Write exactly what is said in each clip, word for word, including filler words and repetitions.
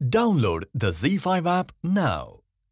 Download the Zee five app now.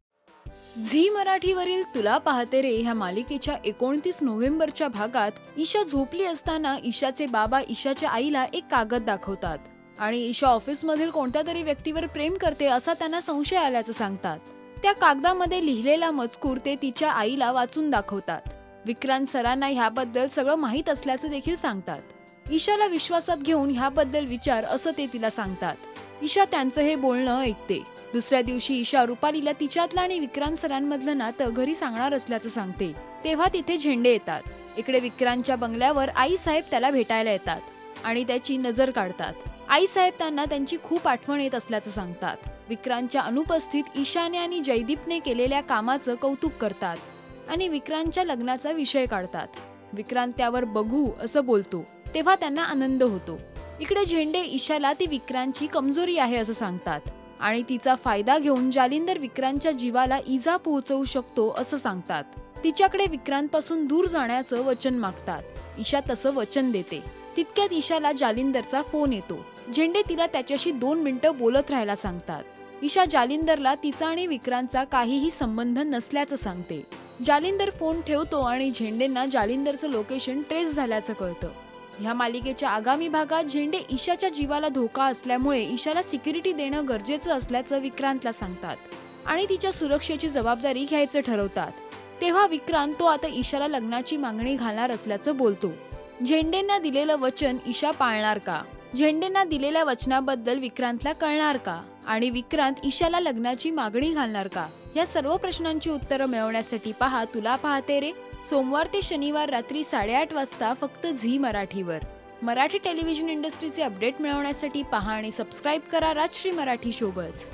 Zee मराठीवरील तुला पाहते रे ह्या मालिकेच्या एकोणतीस नोव्हेंबरच्या भागात ईशा झोपली असताना ईशाचे बाबा ईशाच्या आईला एक कागद दाखवतात आणि ईशा ऑफिसमधील कोणत्या तरी व्यक्तीवर प्रेम करते असा त्यांना संशय आल्याचं सांगतात. त्या कागदामध्ये लिहिलेला मजकूर ते तिच्या आईला वाचून दाखवतात. विक्रांत सरांना ह्याबद्दल सगळं माहीत असल्याचं देखील सांगतात. ईशाला विश्वासात घेऊन ह्याबद्दल विचार असं ते तिला सांगतात. ईशा त्यांचं हे बोलणं ऐकते. दुसऱ्या दिवशी ईशा रुपालीला तिच्यातलं आणि विक्रांत सरांमधलं नातं घरी सांगणार असल्याचं सांगते. तेव्हा तिथे झेंडे येतात. इकडे विक्रांतच्या बंगल्यावर आई साहेब त्याला भेटायला येतात आणि त्याची नजर काढतात. आई साहेब त्यांना त्यांची खूप आठवण येत असल्याचं सांगतात. विक्रांतच्या अनुपस्थित ईशाने आणि जयदीपने केलेल्या कामाचं कौतुक करतात आणि विक्रांतच्या लग्नाचा विषय काढतात. विक्रांत त्यावर बघू असं बोलतो तेव्हा त्यांना आनंद होतो. इकडे झेंडे ईशाला ती विक्रांतची कमजोरी आहे असं सांगतात आणि तिचा फायदा घेऊन जालिंदर विक्रांतच्या जीवाला इजा पोहोचवू शकतो असं सांगतात. तिच्याकडे विक्रांत पासून दूर जाण्याचं वचन मागतात. ईशा तसं वचन देते. तितक्यात ईशाला जालिंदरचा फोन येतो. झेंडे तिला त्याच्याशी दोन मिनिटं बोलत राहायला सांगतात. ईशा जालिंदरला तिचा आणि विक्रांतचा काहीही संबंध नसल्याचं सांगते. जालिंदर फोन ठेवतो आणि झेंडेंना जालिंदरचं लोकेशन ट्रेस झाल्याचं कळतं. ह्या मालिकेच्या आगामी भागात झेंडे ईशाच्या जीवाला धोका असल्यामुळे ईशाला सिक्युरिटी देणं गरजेचं असल्याचं विक्रांतला सांगतात आणि तिच्या सुरक्षेची जबाबदारी घ्यायचं ठरवतात. तेव्हा विक्रांत तो आता ईशाला लग्नाची मागणी घालणार असल्याचं बोलतो. झेंडेंना दिलेलं वचन ईशा पाळणार का? झेंडेंना दिलेल्या वचनाबद्दल विक्रांतला कळणार का? आणि विक्रांत ईशाला लग्नाची मागणी घालणार का? या सर्व प्रश्नांची उत्तरं मिळवण्यासाठी पहा तुला पाहते रे सोमवार ते शनिवार रात्री साडेआठ वाजता फक्त झी मराठीवर. मराठी टेलिव्हिजन इंडस्ट्रीचे अपडेट मिळवण्यासाठी पहा आणि सबस्क्राईब करा राजश्री मराठी सोबत.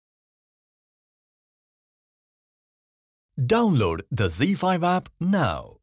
Download the Zee five app now.